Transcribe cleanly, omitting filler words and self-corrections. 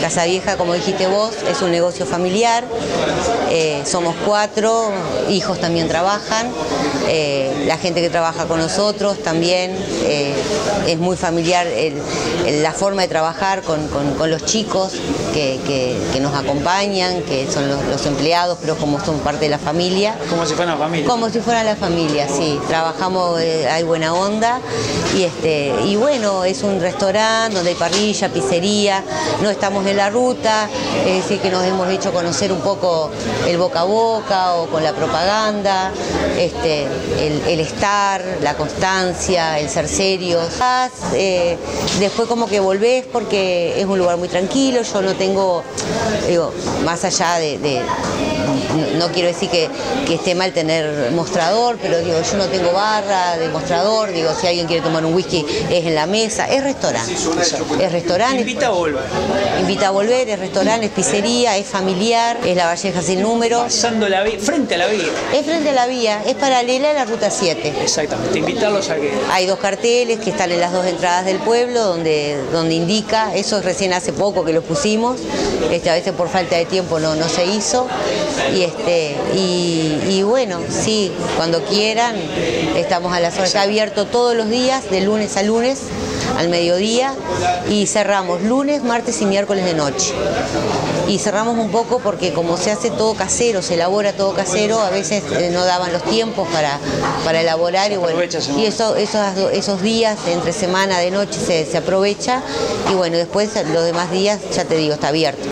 Casa Vieja, como dijiste vos, es un negocio familiar, somos 4, hijos también trabajan, la gente que trabaja con nosotros también, es muy familiar la forma de trabajar con los chicos que nos acompañan, que son los empleados, pero como son parte de la familia. Como si fueran la familia. Como si fueran la familia, sí. Trabajamos, hay buena onda y bueno, es un restaurante donde hay parrilla, pizzería, no estamos en la ruta, es decir que nos hemos hecho conocer un poco el boca a boca o con la propaganda, el estar, la constancia, el ser serios. Después como que volvés porque es un lugar muy tranquilo, yo no tengo, digo, más allá no quiero decir que esté mal tener mostrador, pero digo, yo no tengo barra de mostrador, digo, si alguien quiere tomar un whisky es en la mesa, es restaurante. Es restaurante. Invita a volver. Invita a volver, es restaurante, es pizzería, es familiar, es La Valleja sin número. Pasando la vía, frente a la vía. Es frente a la vía, es paralela a la ruta 7. Exactamente, invitarlos a que... Hay 2 carteles que están en las 2 entradas del pueblo donde indica, eso es recién hace poco que lo pusimos, a veces por falta de tiempo no se hizo. Y bueno, sí, cuando quieran, estamos a las horas. Está abierto todos los días, de lunes a lunes, al mediodía, y cerramos lunes, martes y miércoles de noche. Y cerramos un poco porque como se hace todo casero, se elabora todo casero, a veces no daban los tiempos para elaborar y bueno, y esos días entre semana de noche se aprovecha y bueno, después los demás días, ya te digo, está abierto.